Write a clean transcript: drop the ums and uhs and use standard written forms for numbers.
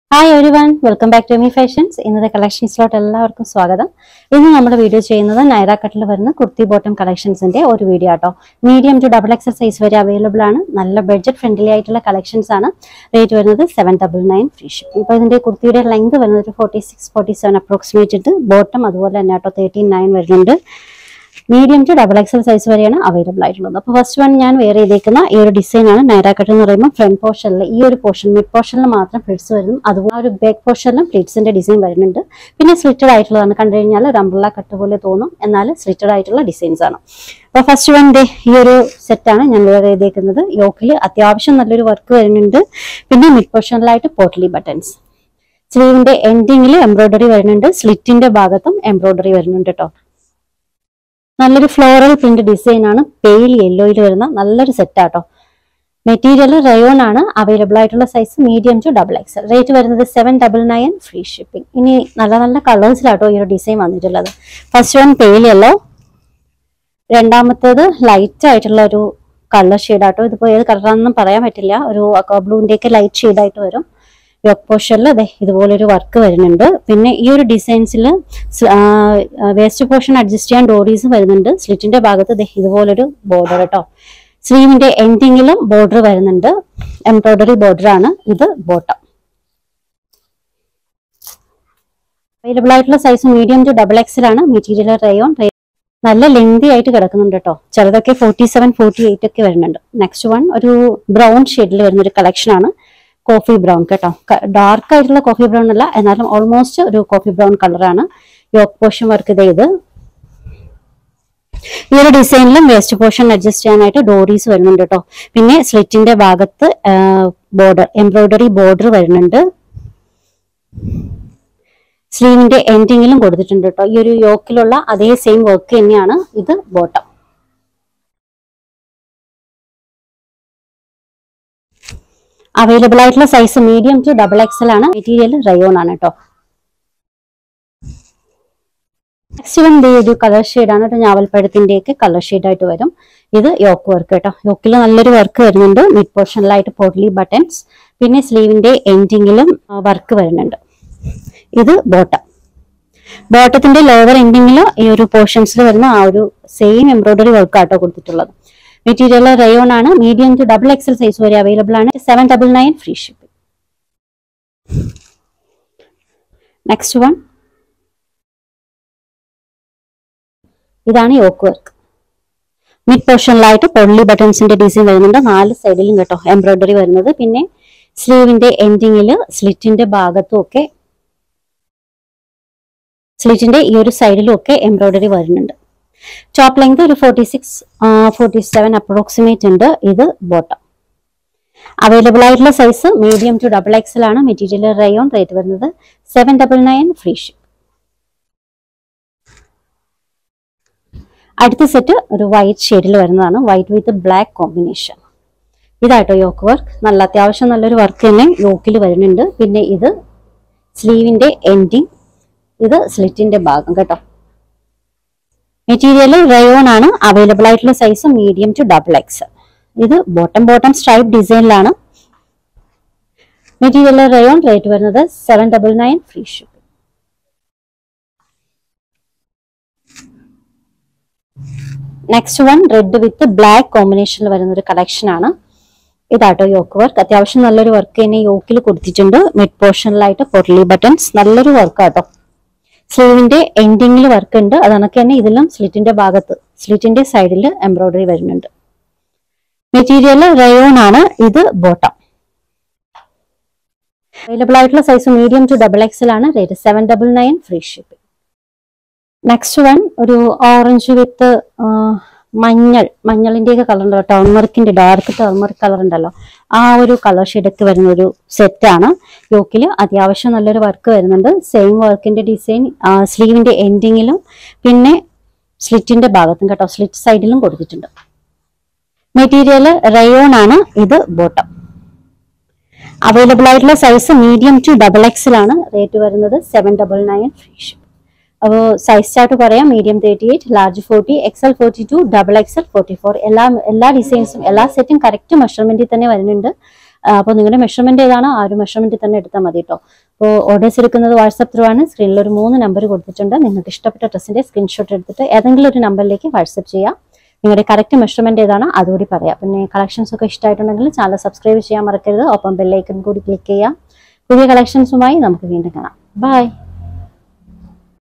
Hi everyone, welcome back to Emi Fashions. ഇന്നത്തെ കളക്ഷൻസിലോട്ട് എല്ലാവർക്കും സ്വാഗതം. ഇന്ന് നമ്മൾ വീഡിയോ ചെയ്യുന്നത് നൈറ കട്ടിൽ വരുന്ന കുർത്തി ബോട്ടം കളക്ഷൻസിന്റെ ഒരു വീഡിയോ ആട്ടോ. Medium to double XL size വരെ അവൈലബിൾ ആണ്. നല്ല ബഡ്ജറ്റ് ഫ്രണ്ട്ലി ആയിട്ടുള്ള കളക്ഷൻസ് ആണ്. റേറ്റ് വരുന്നത് 799 ഫ്രീ ഷിപ്പിംഗ്. ഇപ്പോൾ ഇതിന്റെ കുർത്തിയുടെ ലെങ്ത് വരുന്നത് 46-47 അപ്രോക്സിമേറ്റ് ഉണ്ട്. ബോട്ടം അതുപോലെ തന്നെ ആട്ടോ 13.9 വരുന്നുണ്ട്. Medium to double XL size വരെയാണ് അവൈലബിൾ ആയിട്ടുള്ളത്. അപ്പോൾ ഫസ്റ്റ് വൺ ഞാൻ വെയർ ചെയ്തേക്കുന്ന ഈ ഒരു ഡിസൈൻ ആണ്. നൈറ കട്ട് എന്ന് പറയുമ്പോൾ ഫ്രണ്ട് പോർഷനിൽ ഈ ഒരു പോർഷൻ മിഡ് പോർഷനിൽ മാത്രം പ്ലിറ്റ്സ് വരുന്നു. അതുപോലെ ഒരു ബാക്ക് പോർഷനിലും പ്ലിറ്റ്സിന്റെ ഡിസൈൻ വരുന്നുണ്ട്. പിന്നെ സ്ലിറ്റഡ് ആയിട്ടുള്ളതാണ്. കണ്ടു കഴിഞ്ഞാൽ ഒരു അംബ്രല്ല കട്ട് പോലെ തോന്നും, എന്നാൽ സ്ലിറ്റഡ് ആയിട്ടുള്ള ഡിസൈൻസ് ആണ്. അപ്പോൾ ഫസ്റ്റ് വൺ ഈ ഒരു സെറ്റാണ് ഞാൻ വെയർ ചെയ്തേക്കുന്നത്. യോക്കിൽ അത്യാവശ്യം നല്ലൊരു വർക്ക് വരുന്നുണ്ട്. പിന്നെ മിഡ് പോർഷനിലായിട്ട് പോട്ട്ലി ബട്ടൺസ്. സ്ലീവിന്റെ എൻഡിങ്ങിൽ എംബ്രോയിഡറി വരുന്നുണ്ട്. സ്ലിറ്റിന്റെ ഭാഗത്തും എംബ്രോയിഡറി വരുന്നുണ്ട് കേട്ടോ. നല്ലൊരു ഫ്ലോറൽ പ്രിന്റ് ഡിസൈൻ ആണ്. പെയിൽ യെല്ലോയിൽ വരുന്ന നല്ലൊരു സെറ്റാട്ടോ. മെറ്റീരിയൽ റയോൺ ആണ്. അവൈലബിൾ ആയിട്ടുള്ള size medium to double XL. Rate വരുന്നത് 799 ഫ്രീ ഷിപ്പിംഗ്. ഇനി നല്ല നല്ല കളേഴ്സിലാട്ടോ ഈ ഒരു ഡിസൈൻ വന്നിട്ടുള്ളത്. ഫസ്റ്റ് വൺ പെയിൽ യെല്ലോ, രണ്ടാമത്തേത് ലൈറ്റ് ആയിട്ടുള്ള ഒരു കളർ ഷെയ്ഡാട്ടോ. ഇതിപ്പോ ഏത് കളറാണെന്നും പറയാൻ പറ്റില്ല. ഒരു ബ്ലൂവിന്റെ ഒക്കെ ലൈറ്റ് ഷെയ്ഡായിട്ട് വരും. യോക്ക് പോർഷനിൽ അതെ ഇതുപോലൊരു വർക്ക് വരുന്നുണ്ട്. പിന്നെ ഈ ഒരു ഡിസൈൻസിൽ വേസ്റ്റ് പോർഷൻ അഡ്ജസ്റ്റ് ചെയ്യാൻ ഡോറീസ് വരുന്നുണ്ട്. സ്ലിറ്റിന്റെ ഭാഗത്ത് ഇതുപോലൊരു ബോർഡർ കേട്ടോ. സ്ലീവിന്റെ എൻഡിങ്ങിലും ബോർഡർ വരുന്നുണ്ട്. എംബ്രോയിഡറി ബോർഡർ ആണ്. ഇത് ബോട്ടം. അവൈലബിൾ ആയിട്ടുള്ള size medium to double XL ആണ്. Material rayon. നല്ല ലെങ്തി ആയിട്ട് കിടക്കുന്നുണ്ട് കേട്ടോ. ചിലതൊക്കെ 47-48 ഒക്കെ വരുന്നുണ്ട്. നെക്സ്റ്റ് വൺ ഒരു ബ്രൗൺ ഷെയ്ഡിൽ വരുന്ന ഒരു കളക്ഷൻ ആണ്. കോഫി ബ്രൗൺ കേട്ടോ. ഡാർക്ക് ആയിട്ടുള്ള കോഫി ബ്രൗൺ അല്ല, എന്നാലും ഓൾമോസ്റ്റ് ഒരു കോഫി ബ്രൗൺ കളറാണ്. യോക്ക് പോർഷൻ വർക്ക് ചെയ്ത് ഈ ഒരു ഡിസൈനിലും വേസ്റ്റ് പോർഷൻ അഡ്ജസ്റ്റ് ചെയ്യാനായിട്ട് ഡോറീസ് വരുന്നുണ്ട് കേട്ടോ. പിന്നെ സ്ലിറ്റിന്റെ ഭാഗത്ത് ബോർഡർ എംബ്രോയിഡറി ബോർഡർ വരുന്നുണ്ട്. സ്ലീവിന്റെ എൻഡിങ്ങിലും കൊടുത്തിട്ടുണ്ട് കേട്ടോ. ഈ ഒരു യോക്കിലുള്ള അതേ സെയിം വർക്ക് തന്നെയാണ്. ഇത് ബോട്ടം. അവൈലബിൾ ആയിട്ടുള്ള size medium to double XL ആണ്. മെറ്റീരിയൽ റയോൺ ആണ് കേട്ടോ. നെക്സ്റ്റ് വൺ ഒരു കളർ ഷെയ്ഡാണ്. ഒരു ഞാവൽപ്പഴത്തിന്റെ ഒക്കെ കളർ ഷെയ്ഡായിട്ട് വരും. ഇത് യോക്ക് വർക്ക് കേട്ടോ. യോക്കിൽ നല്ലൊരു വർക്ക് വരുന്നുണ്ട്. മിഡ് പോർഷനിലായിട്ട് പോട്ട്ലി ബട്ടൺസ്. പിന്നെ സ്ലീവിന്റെ എൻഡിങ്ങിലും വർക്ക് വരുന്നുണ്ട്. ഇത് ബോട്ടം. ബോട്ടത്തിന്റെ ലോവർ എൻഡിങ്ങിൽ ഈ ഒരു പോർഷൻസിൽ വരുന്ന ആ ഒരു സെയിം എംബ്രോയിഡറി വർക്ക് ആട്ടോ കൊടുത്തിട്ടുള്ളത്. മെറ്റീരിയൽ റയോൺ ആണ്. Medium to double XL size വരെ അവൈലബിൾ ആണ്. 799 ഫ്രീ ഷിപ്പിംഗ്. നെക്സ്റ്റ് വൺ ഇതാണ് യോക്ക് വർക്ക്. മിഡ് പോർഷനിലായിട്ട് പൊള്ളി ബട്ടൺസിന്റെ ഡിസൈൻ വരുന്നുണ്ട്. 4 സൈഡിലും കേട്ടോ എംബ്രോയിഡറി വരുന്നത്. പിന്നെ സ്ലീവിന്റെ എൻഡിങ്ങിൽ സ്ലിറ്റിന്റെ ഭാഗത്തും ഒക്കെ സ്ലിറ്റിന്റെ ഈ ഒരു സൈഡിലും ഒക്കെ എംബ്രോയിഡറി വരുന്നുണ്ട്. ടോപ്പ് ലെങ്ത് ഒരു 46-47 അപ്രോക്സിമേറ്റ് ഉണ്ട്. ഇത് ബോട്ടം. അവൈലബിൾ ആയിട്ടുള്ള size medium to double XL ആണ്. Material rayon. റേറ്റ് വരുന്നത് 799 ഫ്രീ ഷിപ്പ്. അടുത്ത സെറ്റ് ഒരു വൈറ്റ് ഷെയ്ഡിൽ വരുന്നതാണ്. White with black combination. ഇതാട്ടോ യോക്ക് വർക്ക്. നല്ല അത്യാവശ്യം നല്ലൊരു വർക്ക് തന്നെ യോക്കിൽ വരുന്നുണ്ട്. പിന്നെ ഇത് സ്ലീവിന്റെ എൻഡിങ്, ഇത് സ്ലിറ്റിന്റെ ഭാഗം കേട്ടോ. മെറ്റീരിയൽ റയോൺ ആണ്. അവൈലബിൾ ആയിട്ടുള്ള size medium to double XL. ഇത് ബോട്ടം സ്ട്രൈപ്പ് ഡിസൈനിലാണ്. Material rayon. റേറ്റ് വരുന്നത് 799 free ship. Next one red with black കോമ്പിനേഷനിൽ വരുന്ന ഒരു കളക്ഷൻ ആണ്. ഇതാട്ടോ യോക്ക് വർക്ക്. അത്യാവശ്യം നല്ലൊരു വർക്ക് തന്നെ യോക്കിൽ കൊടുത്തിട്ടുണ്ട്. മിഡ് പോർഷനിലായിട്ട് പൊട്ട്ലി ബട്ടൺസ്. നല്ലൊരു വർക്ക് ആട്ടോ. സ്ലീവിന്റെ എൻഡിങ്ങിൽ വർക്ക് ഉണ്ട്. അതൊക്കെ തന്നെ ഇതിലും സ്ലിറ്റിന്റെ ഭാഗത്ത് സ്ലിറ്റിന്റെ സൈഡിൽ എംബ്രോയിഡറി വരുന്നുണ്ട്. മെറ്റീരിയൽ റയോൺ ആണ്. ഇത് ബോട്ടം. അവൈലബിൾ ആയിട്ടുള്ള size medium to double XL ആണ്. Rate 799 free shipping. Next one ഒരു ഓറഞ്ച് വിത്ത് മഞ്ഞളിന്റെ ഒക്കെ കളർ ഉണ്ടല്ലോ. ടേൺമറിക്കിന്റെ ഡാർക്ക് ടേൺമറിക് കളർ ഉണ്ടല്ലോ. ആ ഒരു കളർ ഷെയ്ഡൊക്കെ വരുന്ന ഒരു സെറ്റാണ്. യോക്കിൽ അത്യാവശ്യം നല്ലൊരു വർക്ക് വരുന്നുണ്ട്. സെയിം വർക്കിന്റെ ഡിസൈൻ സ്ലീവിന്റെ എൻഡിങ്ങിലും പിന്നെ സ്ലിറ്റിന്റെ ഭാഗത്തും കേട്ടോ. സ്ലിറ്റ് സൈഡിലും കൊടുത്തിട്ടുണ്ട്. മെറ്റീരിയൽ റയോൺ ആണ്. ഇത് ബോട്ടം. അവൈലബിൾ ആയിട്ടുള്ള size medium to double XL ആണ്. റേറ്റ് വരുന്നത് 799 ഫ്രീ ഷിപ്പ്. അപ്പോൾ സൈസ് ചാർട്ട് പറയാം. Medium 38, large 40, XL 42, double XL 44. എല്ലാ ഡിസൈൻസും എല്ലാ സെറ്റും കറക്റ്റ് മെഷർമെന്റിൽ തന്നെ വരുന്നുണ്ട്. അപ്പോൾ നിങ്ങളുടെ മെഷർമെന്റ് ഏതാണോ ആ ഒരു മെഷർമെന്റ് തന്നെ എടുത്താൽ മതി കേട്ടോ. അപ്പോൾ ഓർഡേഴ്സ് എടുക്കുന്നത് വാട്സ്ആപ്പ് ത്രൂ ആണ്. സ്ക്രീനിൽ ഒരു 3 നമ്പർ കൊടുത്തിട്ടുണ്ട്. നിങ്ങൾക്ക് ഇഷ്ടപ്പെട്ട ഡ്രസ്സിന്റെ സ്ക്രീൻഷോട്ട് എടുത്തിട്ട് ഏതെങ്കിലും ഒരു നമ്പറിലേക്ക് വാട്സ്ആപ്പ് ചെയ്യാം. നിങ്ങളുടെ കറക്റ്റ് മെഷർമെന്റ് ഏതാണോ അതുകൂടി പറയാം. പിന്നെ കളക്ഷൻസ് ഒക്കെ ഇഷ്ടമായിട്ടുണ്ടെങ്കിൽ ചാനൽ സബ്സ്ക്രൈബ് ചെയ്യാൻ മറക്കരുത്. ഒപ്പം ബെല്ലൈക്കൺ കൂടി ക്ലിക്ക് ചെയ്യാം. പുതിയ കളക്ഷൻസുമായി നമുക്ക് വീണ്ടും കാണാം. ബൈ.